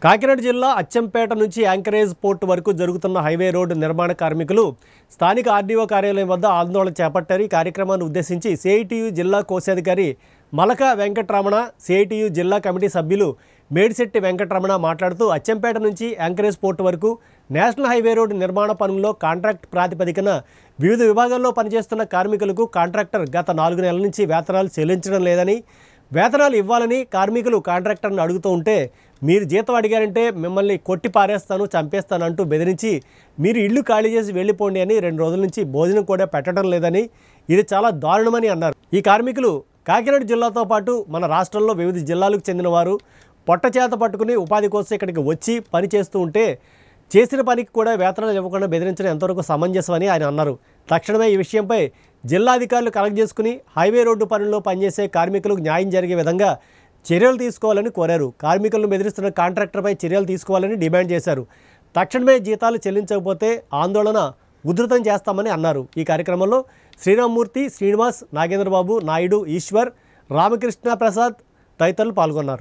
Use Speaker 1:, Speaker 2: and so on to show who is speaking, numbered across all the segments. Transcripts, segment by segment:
Speaker 1: కాకినాడ జిల్లా అచ్చంపేట నుంచి anchorage port వరకు జరుగుతున్న హైవే రోడ్డు నిర్మాణ కార్మికులు స్థానిక ఆర్డీఓ కార్యాలయం వద్ద ఆందోళన చేపట్టారు. ఈ కార్యక్రమాన్ని ఉద్దేశించి సిఐటియు జిల్లా కోశాధికారి మలక వెంకటరమణ, సిఐటియు జిల్లా కమిటీ సభ్యులు మేడిశెట్టి వెంకటరమణ మాట్లాడుతూ అచ్చంపేట నుంచి యాంకరేజ్ పోర్ట్ వరకు నేషనల్ హైవే రోడ్డు నిర్మాణ పనుల్లో కాంట్రాక్ట్ ప్రాతిపదికన వివిధ విభాగాల్లో పనిచేస్తున్న కార్మికులకు కాంట్రాక్టర్ గత 4 నెలల నుంచి వేతనాలు చెల్లించడం లేదని, వేతనాలు ఇవ్వాలని కార్మికులు కాంట్రాక్టర్ని అడుగుతూ ఉంటే మీరు జీతం అడిగారంటే మిమ్మల్ని కొట్టి పారేస్తాను, చంపేస్తాను అంటూ బెదిరించి మీరు ఇల్లు ఖాళీ చేసి వెళ్ళిపోండి అని 2 రోజుల నుంచి భోజనం కూడా పెట్టడం లేదని, ఇది చాలా దారుణమని అన్నారు. ఈ కార్మికులు కాకినాడ జిల్లాతో పాటు మన రాష్ట్రంలో వివిధ జిల్లాలకు చెందిన వారు పొట్ట చేత పట్టుకుని ఉపాధి కోసం ఇక్కడికి వచ్చి పని చేస్తూ ఉంటే చేసిన పనికి కూడా వేతనాలు ఇవ్వకుండా బెదిరించడం ఎంతవరకు సమంజసమని ఆయన అన్నారు. తక్షణమే ఈ విషయంపై జిల్లా అధికారులు కలెక్ట్ చేసుకుని హైవే రోడ్డు పనుల్లో పనిచేసే కార్మికులకు న్యాయం జరిగే విధంగా చర్యలు తీసుకోవాలని కోరారు. కార్మికులను బెదిరిస్తున్న కాంట్రాక్టర్పై చర్యలు తీసుకోవాలని డిమాండ్ చేశారు. తక్షణమే జీతాలు చెల్లించకపోతే ఆందోళన ఉధృతం చేస్తామని అన్నారు. ఈ కార్యక్రమంలో శ్రీరామ్మూర్తి, శ్రీనివాస్, నాగేంద్రబాబు, నాయుడు, ఈశ్వర్, రామకృష్ణ ప్రసాద్ తదితరులు పాల్గొన్నారు.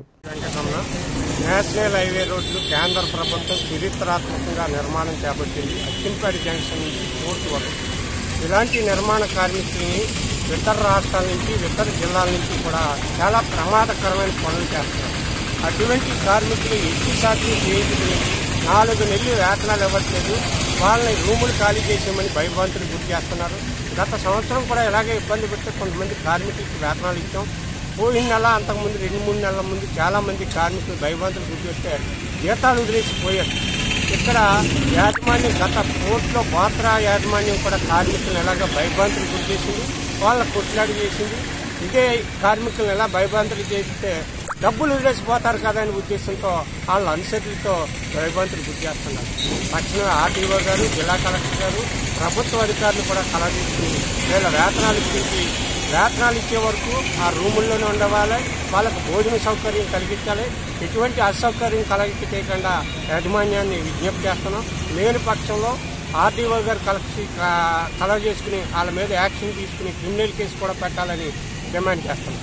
Speaker 2: నేషనల్ హైవే రోడ్లు కేంద్ర ప్రభుత్వం చరిత్రాత్మకంగా నిర్మాణం చేపట్టింది. అచ్చంపేట జంక్షన్ నుంచి పోర్టు వరకు ఇలాంటి నిర్మాణ కార్మికుల్ని ఇతర రాష్ట్రాల నుంచి, ఇతర జిల్లాల నుంచి కూడా చాలా ప్రమాదకరమైన పనులు చేస్తున్నారు. అటువంటి కార్మికులు ఎట్టి సాధ్యం చేయకుండా 4 నెలలు వేతనాలు ఇవ్వట్లేదు. వాళ్ళని రూములు ఖాళీ చేసేయమని భయభ్రాంతులు గురి చేస్తున్నారు. గత సంవత్సరం కూడా ఇలాగే ఇబ్బంది పెడితే కొంతమంది కార్మికులకి వేతనాలు ఇచ్చాం. పోయిన నెల, అంతకుముందు 2-3 నెలల ముందు చాలామంది కార్మికులు భయభ్రాంతులు గురి చేస్తే జీతాలు వదిలేసిపోయారు. ఇక్కడ యాజమాన్యం, గత పోర్టులో బాత్రా యాజమాన్యం కూడా కార్మికులను ఎలాగ భయభ్రాంతులు గురి చేసింది, వాళ్ళ కొట్లాడి చేసింది. ఇదే కార్మికులను ఎలా భయభ్రాంతులు చేస్తే డబ్బులు వదిలేసిపోతారు కదా అనే ఉద్దేశంతో వాళ్ళ అనుసరితో భయభ్రాంతులు గురి చేస్తున్నారు. తక్షణమే ఆర్డీఓ గారు, జిల్లా కలెక్టర్ గారు, ప్రభుత్వ అధికారులు కూడా కలగజేసుకుని వీళ్ళ వేతనాలు ఇచ్చే వరకు ఆ రూముల్లోనే ఉండవాలి. వాళ్ళకు భోజన సౌకర్యం కలిగించాలి. ఎటువంటి అసౌకర్యం చేయకుండా యాజమాన్యాన్ని విజ్ఞప్తి చేస్తున్నాం. లేని పక్షంలో ఆర్డీఓ గారు కలెక్ట్ చేసుకుని వాళ్ళ మీద యాక్షన్ తీసుకుని క్రిమినల్ కేసు కూడా పెట్టాలని డిమాండ్ చేస్తున్నాం.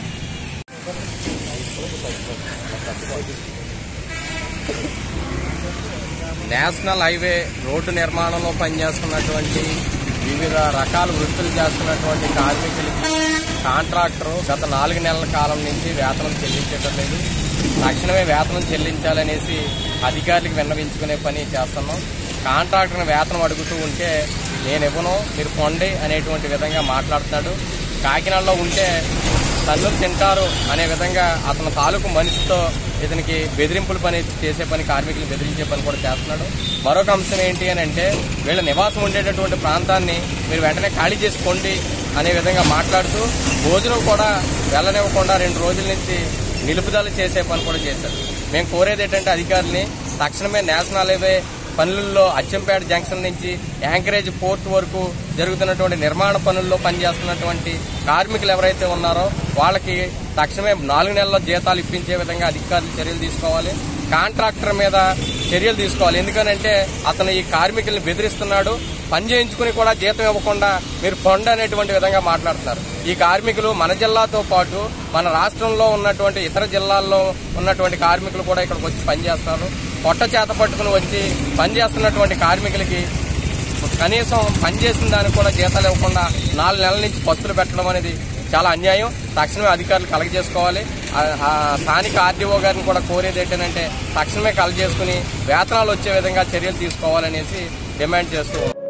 Speaker 3: నేషనల్ హైవే రోడ్డు నిర్మాణంలో పనిచేస్తున్నటువంటి వివిధ రకాల వృత్తులు చేస్తున్నటువంటి కార్మికులకి కాంట్రాక్టర్ గత 4 నెలల కాలం నుంచి వేతనం చెల్లించడం లేదు. తక్షణమే వేతనం చెల్లించాలనేసి అధికారులకు విన్నవించుకునే పని చేస్తున్నాం. కాంట్రాక్టర్ని వేతనం అడుగుతూ ఉంటే నేను ఇవ్వను, మీరు పొండి అనేటువంటి విధంగా మాట్లాడుతున్నాడు. కాకినాడలో ఉంటే తల్లులు తింటారు అనే విధంగా అతని తాలూకు మనిషితో ఇతనికి బెదిరింపుల పని చేసే పని, కార్మికులు బెదిరించే పని కూడా చేస్తున్నాడు. మరొక అంశం ఏంటి అని అంటే వీళ్ళ నివాసం ఉండేటటువంటి ప్రాంతాన్ని మీరు వెంటనే ఖాళీ చేసుకోండి అనే విధంగా మాట్లాడుతూ భోజనం కూడా వెళ్ళనివ్వకుండా 2 రోజుల నుంచి నిలుపుదల చేసే పని కూడా చేశారు. మేము కోరేది ఏంటంటే అధికారుల్ని తక్షణమే నేషనల్ హైవే పనుల్లో అచ్చంపేట జంక్షన్ నుంచి యాంకరేజ్ పోర్ట్ వరకు జరుగుతున్నటువంటి నిర్మాణ పనుల్లో పనిచేస్తున్నటువంటి కార్మికులు ఎవరైతే ఉన్నారో వాళ్ళకి తక్షణమే 4 నెలల జీతాలు ఇప్పించే విధంగా అధికారులు చర్యలు తీసుకోవాలి. కాంట్రాక్టర్ మీద చర్యలు తీసుకోవాలి. ఎందుకనంటే అతను ఈ కార్మికుల్ని బెదిరిస్తున్నాడు. పని చేయించుకుని కూడా జీతం ఇవ్వకుండా మీరు పొండ అనేటువంటి విధంగా మాట్లాడుతున్నారు. ఈ కార్మికులు మన జిల్లాతో పాటు మన రాష్ట్రంలో ఉన్నటువంటి ఇతర జిల్లాల్లో ఉన్నటువంటి కార్మికులు కూడా ఇక్కడికి వచ్చి పనిచేస్తున్నారు. పొట్ట చేత పట్టుకుని వచ్చి పనిచేస్తున్నటువంటి కార్మికులకి కనీసం పనిచేసిన దానికి కూడా జీతాలు ఇవ్వకుండా 4 నెలల నుంచి పస్తులు పెట్టడం అనేది చాలా అన్యాయం. తక్షణమే అధికారులు కలగజేసుకోవాలి. స్థానిక ఆర్డీఓ గారిని కూడా కోరేది ఏంటంటే తక్షణమే కలగజేసుకుని వేతనాలు వచ్చే విధంగా చర్యలు తీసుకోవాలనేసి డిమాండ్ చేస్తూ